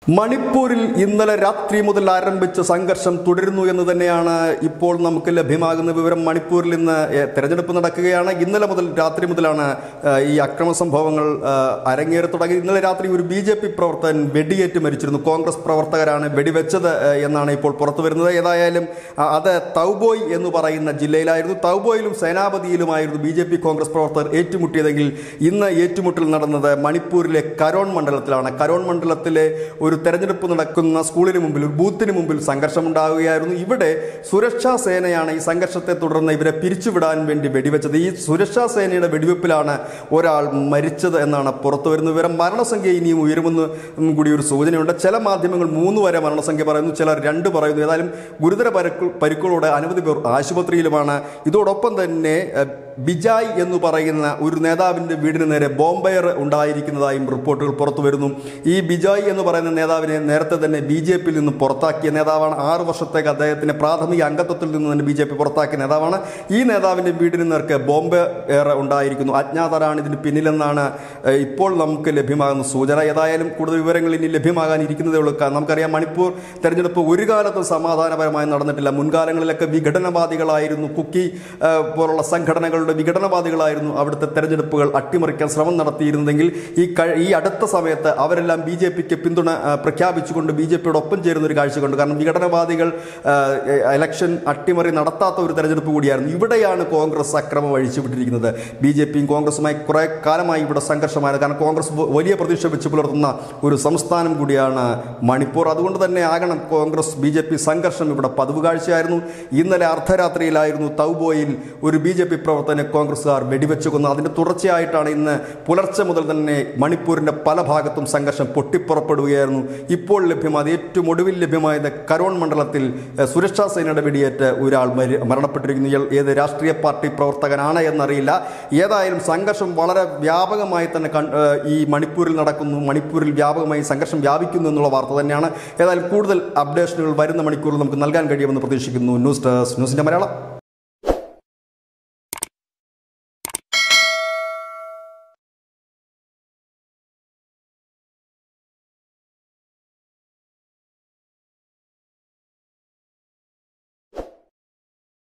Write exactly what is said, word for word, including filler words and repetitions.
മണിപ്പൂരിൽ ഇന്നലെ രാത്രി മുതൽ ആരംഭിച്ച സംഘർഷം തുടരുന്നു എന്ന് തന്നെയാണ് ഇപ്പോൾ നമുക്ക് ലഭ്യമാകുന്ന വിവരം. മണിപ്പൂരിൽ ഇന്ന് തെരഞ്ഞെടുപ്പ് നടക്കുകയാണ്. ഇന്നലെ മുതൽ രാത്രി മുതലാണ് ഈ അക്രമ സംഭവങ്ങൾ അരങ്ങേറി തുടങ്ങി. ഇന്നലെ രാത്രി ഒരു ബി ജെ പി പ്രവർത്തകൻ വെടിയേറ്റ് മരിച്ചിരുന്നു. കോൺഗ്രസ് പ്രവർത്തകരാണ് വെടിവെച്ചത് എന്നാണ് ഇപ്പോൾ പുറത്തു വരുന്നത്. ഏതായാലും അത് തൗബോയ് എന്ന് പറയുന്ന ജില്ലയിലായിരുന്നു. തൗബോയിലും സേനാപതിയിലുമായിരുന്നു ബി ജെ പി കോൺഗ്രസ് പ്രവർത്തകർ ഏറ്റുമുട്ടിയതെങ്കിൽ ഇന്ന് ഏറ്റുമുട്ടൽ നടന്നത് മണിപ്പൂരിലെ കരോൺ മണ്ഡലത്തിലാണ്. കരോൺ മണ്ഡലത്തിലെ ഒരു തെരഞ്ഞെടുപ്പ് നടക്കുന്ന സ്കൂളിന് മുമ്പിൽ, ഒരു ബൂത്തിന് മുമ്പിൽ സംഘർഷമുണ്ടാവുകയായിരുന്നു. ഇവിടെ സുരക്ഷാ സേനയാണ് ഈ സംഘർഷത്തെ തുടർന്ന് ഇവരെ പിരിച്ചുവിടാൻ വേണ്ടി വെടിവെച്ചത്. ഈ സുരക്ഷാ സേനയുടെ വെടിവെപ്പിലാണ് ഒരാൾ മരിച്ചത് എന്നാണ് പുറത്തു വരുന്ന വിവരം. മരണസംഖ്യ ഇനിയും ഉയരുമെന്ന് കൂടി ഒരു സൂചനയുണ്ട്. ചില മാധ്യമങ്ങൾ മൂന്ന് വരെ മരണസംഖ്യ പറയുന്നു, ചിലർ രണ്ട് പറയുന്നു. ഏതായാലും ഗുരുതര പരുക്കൾ പരിക്കുകളോടെ അനവധി പേർ ആശുപത്രിയിലുമാണ്. ഇതോടൊപ്പം തന്നെ ബിജായ് എന്ന് പറയുന്ന ഒരു നേതാവിൻ്റെ വീടിന് നേരെ ബോംബെയർ ഉണ്ടായിരിക്കുന്നതായും റിപ്പോർട്ടുകൾ പുറത്തു വരുന്നു. ഈ ബിജായ് എന്ന് പറയുന്ന നേതാവിനെ നേരത്തെ തന്നെ ബി ജെ പിയിൽ നിന്ന് പുറത്താക്കിയ നേതാവാണ്. ആറ് വർഷത്തേക്ക് അദ്ദേഹത്തിന് പ്രാഥമിക അംഗത്വത്തിൽ നിന്ന് തന്നെ ബി ജെ പി പുറത്താക്കിയ നേതാവാണ്. ഈ നേതാവിൻ്റെ വീടിന് നേർക്ക് ബോംബെയർ ഉണ്ടായിരിക്കുന്നു. അജ്ഞാതരാണ് ഇതിന് പിന്നിലെന്നാണ് ഇപ്പോൾ നമുക്ക് ലഭ്യമാകുന്ന സൂചന. ഏതായാലും കൂടുതൽ വിവരങ്ങൾ ഇനി ലഭ്യമാകാനിരിക്കുന്നതേ ഉള്ളൂ. നമുക്കറിയാം, മണിപ്പൂർ തെരഞ്ഞെടുപ്പ് ഒരു കാലത്തും സമാധാനപരമായി നടന്നിട്ടില്ല. മുൻകാലങ്ങളിലൊക്കെ വിഘടനവാദികളായിരുന്നു, കുക്കി പോലുള്ള സംഘടനകൾ വിഘടനവാദികളായിരുന്നു അവിടുത്തെ തെരഞ്ഞെടുപ്പുകൾ അട്ടിമറിക്കാൻ ശ്രമം നടത്തിയിരുന്നെങ്കിൽ ഈ ഈ അടുത്ത സമയത്ത് അവരെല്ലാം ബി ജെ പിക്ക് പിന്തുണ പ്രഖ്യാപിച്ചുകൊണ്ട് ബി ജെ പിയുടെ ഒപ്പം ചേരുന്ന ഒരു കാഴ്ച കൊണ്ട്. കാരണം വിഘടനവാദികൾ ഇലക്ഷൻ അട്ടിമറി നടത്താത്ത ഒരു തെരഞ്ഞെടുപ്പ് കൂടിയായിരുന്നു. ഇവിടെയാണ് കോൺഗ്രസ് അക്രമം അഴിച്ചുവിട്ടിരിക്കുന്നത്. ബി ജെ പിയും കോൺഗ്രസുമായി കുറെ കാലമായി ഇവിടെ സംഘർഷമായിരുന്നു. കാരണം കോൺഗ്രസ് വലിയ പ്രതീക്ഷ വെച്ച് പുലർത്തുന്ന ഒരു സംസ്ഥാനം കൂടിയാണ് മണിപ്പൂർ. അതുകൊണ്ട് തന്നെ ആകണം കോൺഗ്രസ് ബി ജെ പി സംഘർഷം ഇവിടെ പതിവ് കാഴ്ചയായിരുന്നു. ഇന്നലെ അർദ്ധരാത്രിയിലായിരുന്നു തൗബോയിൽ ഒരു ബി ജെ പി പ്രവർത്തന കോൺഗ്രസുകാർ വെടിവെച്ചു കൊന്നു. അതിന്റെ തുടർച്ചയായിട്ടാണ് ഇന്ന് പുലർച്ചെ മുതൽ തന്നെ മണിപ്പൂരിന്റെ പല ഭാഗത്തും സംഘർഷം പൊട്ടിപ്പുറപ്പെടുകയായിരുന്നു. ഇപ്പോൾ ലഭ്യമായത്, ഏറ്റവും ഒടുവിൽ ലഭ്യമായത് കരോൺ മണ്ഡലത്തിൽ സുരക്ഷാ സേനയുടെ വെടിയേറ്റ് ഒരാൾ മരണപ്പെട്ടിരിക്കുന്നു. ഇയാൾ ഏത് രാഷ്ട്രീയ പാർട്ടി പ്രവർത്തകനാണ് എന്നറിയില്ല. ഏതായാലും സംഘർഷം വളരെ വ്യാപകമായി തന്നെ ഈ മണിപ്പൂരിൽ നടക്കുന്നു. മണിപ്പൂരിൽ വ്യാപകമായി സംഘർഷം വ്യാപിക്കുന്നു എന്നുള്ള വാർത്ത തന്നെയാണ്. ഏതായാലും കൂടുതൽ അപ്ഡേഷനുകൾ വരുന്ന മണിക്കൂറിൽ നമുക്ക് നൽകാൻ കഴിയുമെന്ന് പ്രതീക്ഷിക്കുന്നു. ന്യൂസ് ഡെസ്ക്, ന്യൂസിന്റെ മലയാളം.